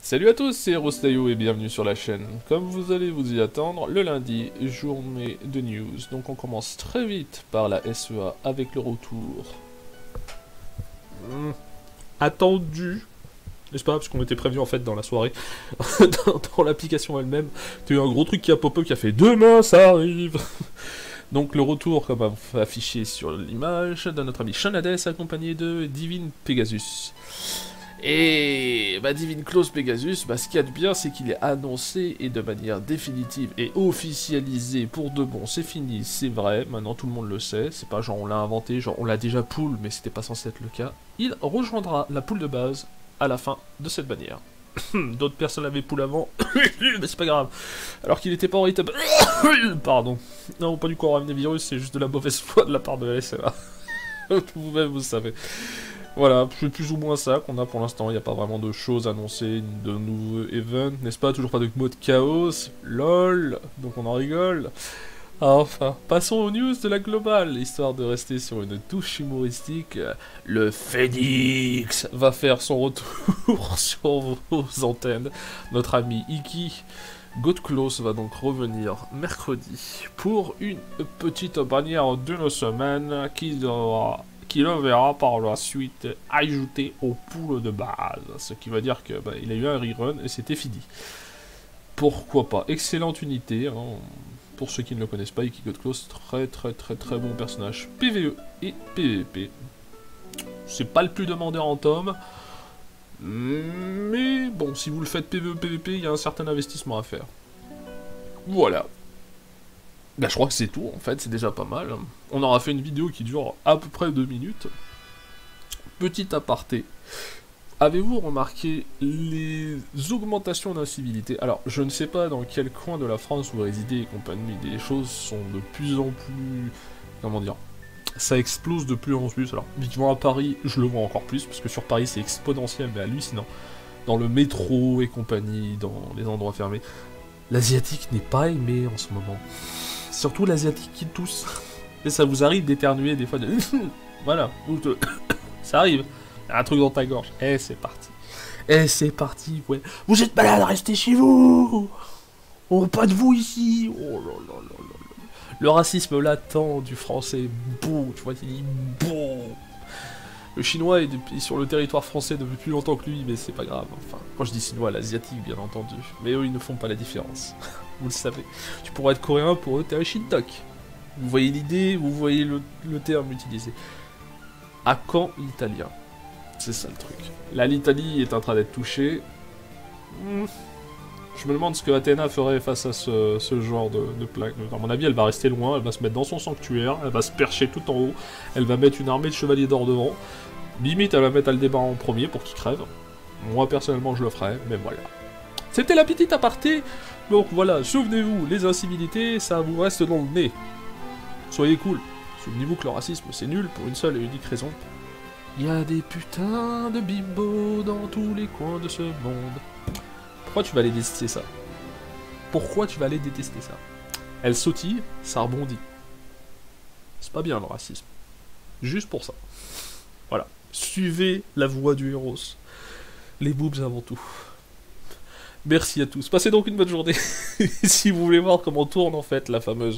Salut à tous, c'est Rostayo et bienvenue sur la chaîne. Comme vous allez vous y attendre, le lundi, journée de news. Donc on commence très vite par la SEA avec le retour. Attendu. N'est-ce pas? Parce qu'on était prévenu en fait dans la soirée, dans l'application elle-même. Tu as eu un gros truc qui a pop-up qui a fait demain ça arrive. Donc le retour, comme affiché sur l'image, de notre ami Shanades accompagné de Divine Pegasus. Et Divine Close Pegasus, ce qu'il y a de bien, c'est qu'il est annoncé et de manière définitive et officialisée pour de bon. C'est fini, c'est vrai, maintenant tout le monde le sait. C'est pas genre on l'a inventé, genre on l'a déjà pool, mais c'était pas censé être le cas. Il rejoindra la pool de base à la fin de cette bannière. D'autres personnes l'avaient pool avant, mais c'est pas grave. Alors qu'il était pas en rythme. Pardon. Non, pas du coronavirus, c'est juste de la mauvaise foi de la part de la SEA. Vous-même, vous savez. Voilà, c'est plus ou moins ça qu'on a pour l'instant, il n'y a pas vraiment de choses annoncées, de nouveaux events, n'est-ce pas? Toujours pas de mode chaos, lol, donc on en rigole. Enfin, passons aux news de la globale, histoire de rester sur une touche humoristique. Le Phoenix va faire son retour sur vos antennes. Notre ami Iki Godclose va donc revenir mercredi pour une petite bannière d'une semaine qui le verra par la suite ajouté au pool de base. Ce qui veut dire que il a eu un rerun et c'était fini. Pourquoi pas? Excellente unité, hein. Pour ceux qui ne le connaissent pas, Iki Godclose, très bon personnage PvE et PvP. C'est pas le plus demandeur en tome, mais bon, si vous le faites PvE PvP, il y a un certain investissement à faire. Voilà. Je crois que c'est tout, en fait, c'est déjà pas mal. On aura fait une vidéo qui dure à peu près 2 minutes. Petit aparté. Avez-vous remarqué les augmentations d'incivilité? Alors, je ne sais pas dans quel coin de la France vous résidez et compagnie, mais les choses sont de plus en plus... Comment dire? Ça explose de plus en plus. Alors, vivant à Paris, je le vois encore plus, parce que sur Paris, c'est exponentiel, mais hallucinant. Dans le métro et compagnie, dans les endroits fermés. L'asiatique n'est pas aimé en ce moment. Surtout l'asiatique qui tousse. Et ça vous arrive d'éternuer des fois de... Voilà. Ça arrive. Un truc dans ta gorge. Et c'est parti. Et c'est parti, ouais. Vous êtes malade, restez chez vous. Oh, pas de vous ici. Oh là là là là là. Le racisme latent du français, bon, tu vois, il dit bon. Le chinois est sur le territoire français depuis plus longtemps que lui, mais c'est pas grave. Enfin, quand je dis chinois, l'asiatique, bien entendu. Mais eux, ils ne font pas la différence. Vous le savez. Tu pourrais être coréen, pour eux, t'es un Shintok. Vous voyez l'idée, vous voyez le terme utilisé. À quand l'italien? C'est ça le truc. Là, l'Italie est en train d'être touchée. Je me demande ce que Athéna ferait face à ce genre de plaque. À mon avis, elle va rester loin, elle va se mettre dans son sanctuaire, elle va se percher tout en haut, elle va mettre une armée de chevaliers d'or devant. Limite, elle va mettre Aldébar en premier pour qu'il crève. Moi, personnellement, je le ferais, mais voilà. C'était la petite aparté. Donc voilà, souvenez-vous, les incivilités, ça vous reste dans le nez. Soyez cool. Souvenez-vous que le racisme, c'est nul pour une seule et unique raison. Il y a des putains de bimbos dans tous les coins de ce monde. Pourquoi tu vas aller détester ça? Pourquoi tu vas aller détester ça? Elle sautille, ça rebondit. C'est pas bien le racisme. Juste pour ça. Voilà. Suivez la voie du héros. Les boobs avant tout. Merci à tous. Passez donc une bonne journée. Si vous voulez voir comment tourne en fait la fameuse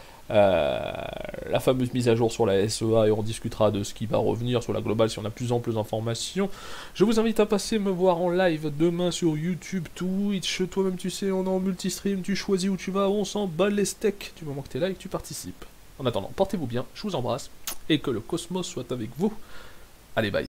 mise à jour sur la SEA, et on discutera de ce qui va revenir sur la globale si on a plus amples informations. Je vous invite à passer me voir en live demain sur YouTube, Twitch, toi-même tu sais, on est en multistream, tu choisis où tu vas, on s'en bat les steaks, du moment que t'es là et que tu participes. En attendant, portez-vous bien, je vous embrasse, et que le cosmos soit avec vous. Allez, bye.